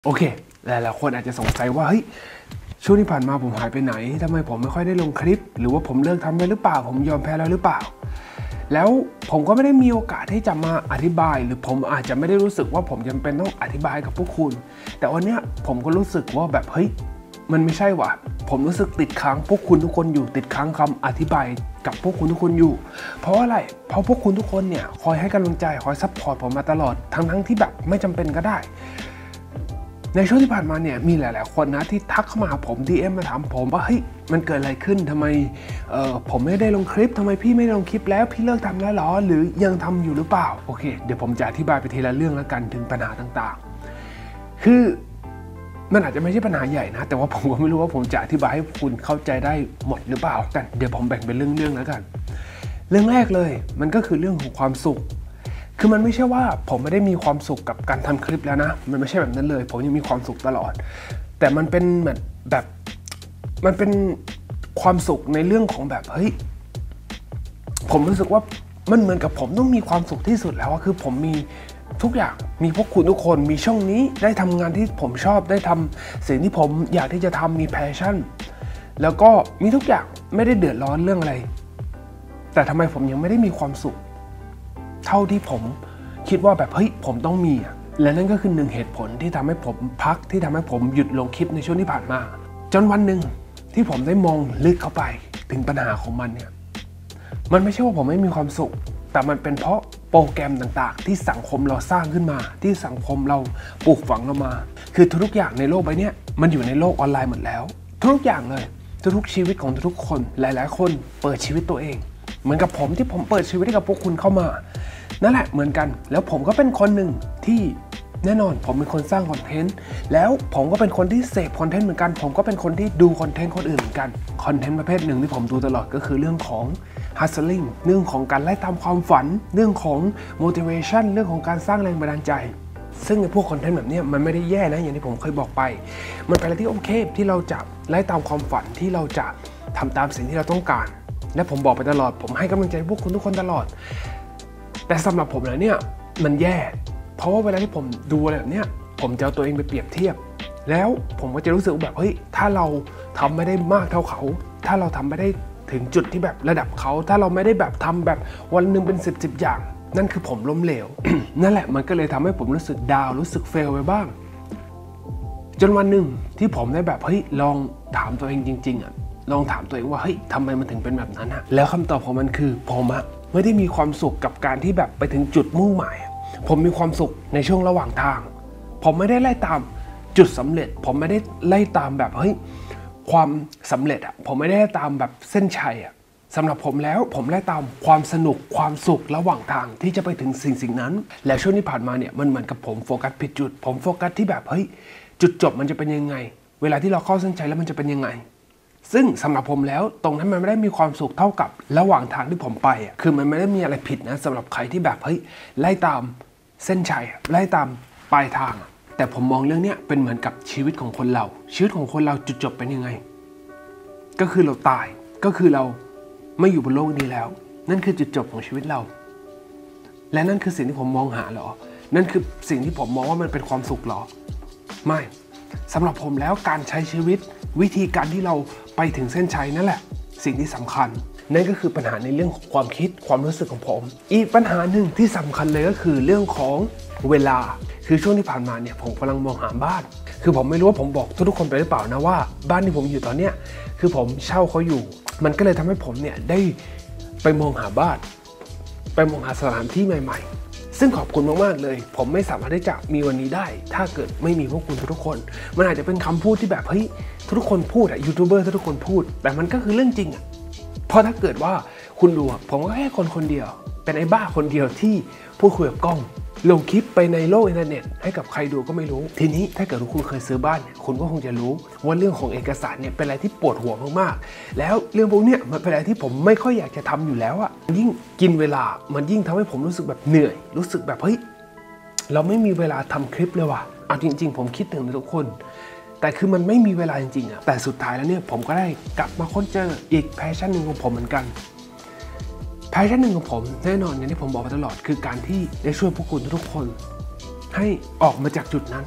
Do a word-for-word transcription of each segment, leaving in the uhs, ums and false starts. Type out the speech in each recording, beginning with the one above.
โอเคหลายๆคนอาจจะสงสัยว่าเฮ้ยช่วงที่ผ่านมาผมหายไปไหนทำไมผมไม่ค่อยได้ลงคลิปหรือว่าผมเลิกทำไปหรือเปล่าผมยอมแพ้แล้วหรือเปล่าแล้วผมก็ไม่ได้มีโอกาสที่จะมาอธิบายหรือผมอาจจะไม่ได้รู้สึกว่าผมจำเป็นต้องอธิบายกับพวกคุณแต่วันนี้ผมก็รู้สึกว่าแบบเฮ้ยมันไม่ใช่ว่ะผมรู้สึกติดค้างพวกคุณทุกคนอยู่ติดค้างคำอธิบายกับพวกคุณทุกคนอยู่เพราะอะไรเพราะพวกคุณทุกคนเนี่ยคอยให้กำลังใจคอยซัพพอร์ตผมมาตลอดทั้งๆที่แบบไม่จำเป็นก็ได้ในช่วงที่ผ่านมาเนี่ยมีหลายๆคนนะที่ทักเข้ามาหาผม ดี เอ็ม มาถามผมว่าเฮ้ยมันเกิดอะไรขึ้นทำไมเอ่อผมไม่ได้ลงคลิปทำไมพี่ไม่ได้ลงคลิปแล้วพี่เลิกทำแล้วหรอหรือยังทำอยู่หรือเปล่าโอเคเดี๋ยวผมจะอธิบายไปทีละเรื่องแล้วกันถึงปัญหาต่างๆคือมันอาจจะไม่ใช่ปัญหาใหญ่นะแต่ว่าผมก็ไม่รู้ว่าผมจะอธิบายให้คุณเข้าใจได้หมดหรือเปล่ากันเดี๋ยวผมแบ่งเป็นเรื่องๆแล้วกันเรื่องแรกเลยมันก็คือเรื่องของความสุขคือมันไม่ใช่ว่าผมไม่ได้มีความสุขกับการทำคลิปแล้วนะมันไม่ใช่แบบนั้นเลยผมยังมีความสุขตลอดแต่มันเป็นเหมือนแบบมันเป็นความสุขในเรื่องของแบบเฮ้ยผมรู้สึกว่ามันเหมือนกับผมต้องมีความสุขที่สุดแล้วคือผมมีทุกอย่างมีพวกคุณทุกคนมีช่องนี้ได้ทำงานที่ผมชอบได้ทำสิ่งที่ผมอยากที่จะทำมีแพชชั่นแล้วก็มีทุกอย่างไม่ได้เดือดร้อนเรื่องอะไรแต่ทำไมผมยังไม่ได้มีความสุขเท่าที่ผมคิดว่าแบบเฮ้ยผมต้องมีอ่ะและนั่นก็คือหนึ่งเหตุผลที่ทำให้ผมพักที่ทำให้ผมหยุดลงคลิปในช่วงที่ผ่านมาจนวันหนึ่งที่ผมได้มองลึกเข้าไปถึงปัญหาของมันเนี่ยมันไม่ใช่ว่าผมไม่มีความสุขแต่มันเป็นเพราะโปรแกรมต่างๆที่สังคมเราสร้างขึ้นมาที่สังคมเราปลูกฝังเรามาคือทุกๆอย่างในโลกใบนี้มันอยู่ในโลกออนไลน์หมดแล้วทุกอย่างเลยทุกๆชีวิตของทุกๆคนหลายๆคนเปิดชีวิตตัวเองเหมือนกับผมที่ผมเปิดชีวิตให้กับพวกคุณเข้ามานั่นแหละเหมือนกันแล้วผมก็เป็นคนหนึ่งที่แน่นอนผมเป็นคนสร้างคอนเทนต์แล้วผมก็เป็นคนที่เสพคอนเทนต์เหมือนกันผมก็เป็นคนที่ดูคอนเทนต์คนอื่นเหมือนกันคอนเทนต์ประเภทหนึ่งที่ผมดูตลอดก็คือเรื่องของ hustling เรื่องของการไล่ตามความฝันเรื่องของ motivation เรื่องของการสร้างแรงบันดาลใจซึ่งในพวกคอนเทนต์แบบนี้มันไม่ได้แย่นะอย่างที่ผมเคยบอกไปมันเป็นอะไรที่โอเคที่เราจะไล่ตามความฝันที่เราจะทำตามสิ่งที่เราต้องการและผมบอกไปตลอดผมให้กำลังใจพวกคุณทุกคนตลอดแต่สำหรับผมแล้วเนี่ยมันแย่เพราะว่าเวลาที่ผมดูอะไรแบบเนี้ยผมจะเอาตัวเองไปเปรียบเทียบแล้วผมก็จะรู้สึกแบบเฮ้ยถ้าเราทำไม่ได้มากเท่าเขาถ้าเราทำไม่ได้ถึงจุดที่แบบระดับเขาถ้าเราไม่ได้แบบทำแบบวันหนึ่งเป็นสิบสิบอย่างนั่นคือผมล้มเหลว นั่นแหละมันก็เลยทำให้ผมรู้สึกดาวรู้สึกเฟลไปบ้างจนวันหนึ่งที่ผมได้แบบเฮ้ยลองถามตัวเองจริงๆอ่ะลองถามตัวเองว่าเฮ้ยทำไมมันถึงเป็นแบบนั้นฮะแล้วคำตอบของมันคือผมอะไม่ได้มีความสุขกับการที่แบบไปถึงจุดมุ่งหมายผมมีความสุขในช่วงระหว่างทางผมไม่ได้ไล่ตามจุดสำเร็จผมไม่ได้ไล่ตามแบบเฮ้ยความสำเร็จอะผมไม่ได้ไล่ตามแบบเส้นชัยอะสำหรับผมแล้วผมไล่ตามความสนุกความสุขระหว่างทางที่จะไปถึงสิ่งสิ่งนั้นและช่วงที่ผ่านมาเนี่ยมันเหมือนกับผมโฟกัสผิดจุดผมโฟกัสที่แบบเฮ้ยจุดจบมันจะเป็นยังไงเวลาที่เราเข้าเส้นชัยแล้วมันจะเป็นยังไงซึ่งสำหรับผมแล้วตรงนั้นมันไม่ได้มีความสุขเท่ากับระหว่างทางที่ผมไปอ่ะคือมันไม่ได้มีอะไรผิดนะสำหรับใครที่แบบเฮ้ยไล่ตามเส้นชัยไล่ตามปลายทางแต่ผมมองเรื่องนี้เป็นเหมือนกับชีวิตของคนเราชีวิตของคนเราจุดจบเป็นยังไงก็คือเราตายก็คือเราไม่อยู่บนโลกนี้แล้วนั่นคือจุดจบของชีวิตเราและนั่นคือสิ่งที่ผมมองหาหรอนั่นคือสิ่งที่ผมมองว่ามันเป็นความสุขหรอไม่สำหรับผมแล้วการใช้ชีวิตวิธีการที่เราไปถึงเส้นชัยนั่นแหละสิ่งที่สำคัญนั่นก็คือปัญหาในเรื่องของความคิดความรู้สึกของผมอีกปัญหาหนึ่งที่สำคัญเลยก็คือเรื่องของเวลาคือช่วงที่ผ่านมาเนี่ยผมกำลังมองหาบ้านคือผมไม่รู้ว่าผมบอกทุกคนไปหรือเปล่านะว่าบ้านที่ผมอยู่ตอนเนี้ยคือผมเช่าเขาอยู่มันก็เลยทำให้ผมเนี่ยได้ไปมองหาบ้านไปมองหาสถานที่ใหม่ๆซึ่งขอบคุณมากๆเลยผมไม่สามารถที่จะมีวันนี้ได้ถ้าเกิดไม่มีพวกคุณทุกคนมันอาจจะเป็นคำพูดที่แบบเฮ้ยทุกคนพูดอะยูทูบเบอร์ทุกคนพูดแต่มันก็คือเรื่องจริงอะเพราะถ้าเกิดว่าคุณดูผมก็แค่คนคนเดียวเป็นไอ้บ้าคนเดียวที่พูดคุยกับกล้องลงคลิปไปในโลกอินเทอร์เน็ตให้กับใครดูก็ไม่รู้ทีนี้ถ้าเกิดคุณเคยซื้อบ้านเนี่ยคุณก็คงจะรู้ว่าเรื่องของเอกสารเนี่ยเป็นอะไรที่ปวดหัวมากๆแล้วเรื่องพวกเนี้ยมันเป็นอะไรที่ผมไม่ค่อยอยากจะทำอยู่แล้วอะยิ่งกินเวลามันยิ่งทำให้ผมรู้สึกแบบเหนื่อยรู้สึกแบบเฮ้ยเราไม่มีเวลาทำคลิปเลยว่ะเอาจริงๆผมคิดถึงทุกคนแต่คือมันไม่มีเวลาจริงๆอะแต่สุดท้ายแล้วเนี่ยผมก็ได้กลับมาค้นเจออีกแพชชั่นหนึ่งของผมเหมือนกันแพชชั่นหนึ่งของผมแน่นอนอย่างที่ผมบอกมาตลอดคือการที่ได้ช่วยพวกคุณทุกคนให้ออกมาจากจุดนั้น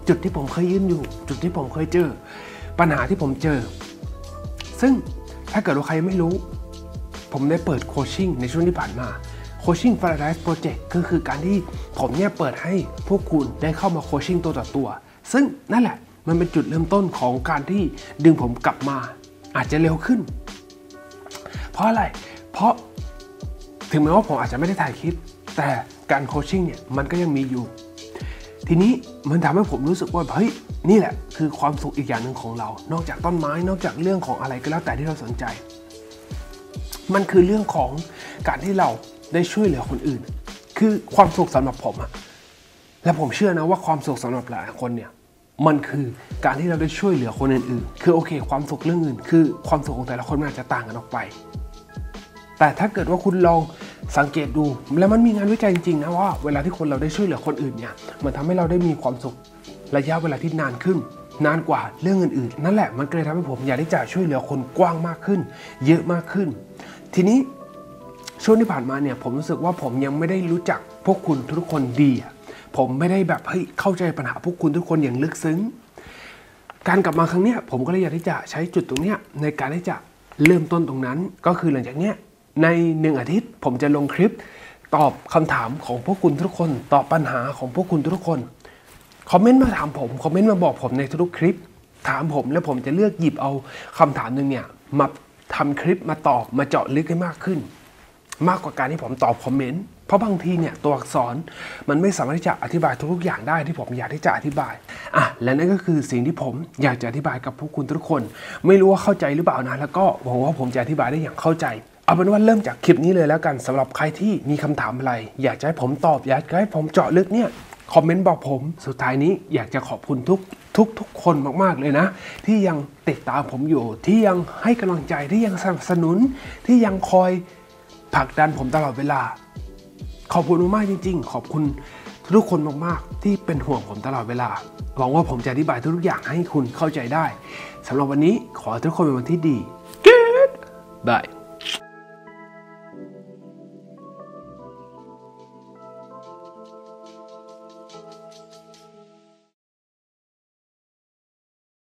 จุดที่ผมเคยยืนอยู่จุดที่ผมเคยเจอปัญหาที่ผมเจอซึ่งถ้าเกิดว่าใครไม่รู้ผมได้เปิดโคชชิ่งในช่วงที่ผ่านมาโคชชิ่ง Paradise Project ก็คือการที่ผมเนี่ยเปิดให้พวกคุณได้เข้ามาโคชชิ่งตัวต่อตัวซึ่งนั่นแหละมันเป็นจุดเริ่มต้นของการที่ดึงผมกลับมาอาจจะเร็วขึ้นเพราะอะไรเพราะถึงแม้ว่าผมอาจจะไม่ได้ถ่ายคลิปแต่การโคชชิ่งเนี่ยมันก็ยังมีอยู่ทีนี้มันทำให้ผมรู้สึกว่าเฮ้ยนี่แหละคือความสุขอีกอย่างหนึ่งของเรานอกจากต้นไม้นอกจากเรื่องของอะไรก็แล้วแต่ที่เราสนใจมันคือเรื่องของการที่เราได้ช่วยเหลือคนอื่นคือความสุขสำหรับผมอะและผมเชื่อนะว่าความสุขสำหรับหลายคนเนี่ยมันคือการที่เราได้ช่วยเหลือคนอื่นๆคือโอเคความสุขเรื่องอื่นคือความสุขของแต่ละคนมันอาจจะต่างกันออกไปแต่ถ้าเกิดว่าคุณลองสังเกตดูแล้วมันมีงานวิจัยจริงๆนะว่าเวลาที่คนเราได้ช่วยเหลือคนอื่นเนี่ยมันทำให้เราได้มีความสุขระยะเวลาที่นานขึ้นนานกว่าเรื่องอื่นๆนั่นแหละมันก็เลยทำให้ผมอยากที่จะช่วยเหลือคนกว้างมากขึ้นเยอะมากขึ้นทีนี้ช่วงที่ผ่านมาเนี่ยผมรู้สึกว่าผมยังไม่ได้รู้จักพวกคุณทุกคนดีผมไม่ได้แบบเฮ้ยเข้าใจปัญหาพวกคุณทุกคนอย่างลึกซึ้งการกลับมาครั้งนี้ผมก็เลยอยากที่จะใช้จุดตรงนี้ในการที่จะเริ่มต้นตรงนั้นก็คือหลังจากเนี้ยในหนึ่งอาทิตย์ผมจะลงคลิปตอบคำถามของพวกคุณทุกคนตอบปัญหาของพวกคุณทุกคนคอมเมนต์มาถามผมคอมเมนต์มาบอกผมในทุกคลิปถามผมแล้วผมจะเลือกหยิบเอาคำถามหนึ่งเนี่ยมาทำคลิปมาตอบมาเจาะลึกให้มากขึ้นมากกว่าการที่ผมตอบคอมเมนต์เพราะบางทีเนี่ยตัวอักษรมันไม่สามารถที่จะอธิบายทุกๆอย่างได้ที่ผมอยากที่จะอธิบายอ่ะและนั่นก็คือสิ่งที่ผมอยากจะอธิบายกับพวกคุณทุกคนไม่รู้ว่าเข้าใจหรือเปล่านะแล้วก็หวังว่าผมจะอธิบายได้อย่างเข้าใจเอาเป็นว่าเริ่มจากคลิปนี้เลยแล้วกันสำหรับใครที่มีคำถามอะไรอยากจะให้ผมตอบอยากจะให้ผมเจาะลึกเนี่ยคอมเมนต์บอกผมสุดท้ายนี้อยากจะขอบคุณทุกทุกทุกคนมากๆเลยนะที่ยังติดตามผมอยู่ที่ยังให้กำลังใจที่ยังสนับสนุนที่ยังคอยผลักดันผมตลอดเวลาขอบคุณมากๆจริงๆขอบคุณทุกคนมากๆที่เป็นห่วงผมตลอดเวลาหวังว่าผมจะอธิบายทุกอย่างให้คุณเข้าใจได้สำหรับวันนี้ขอให้ทุกคนเป็นวันที่ดี Goodbye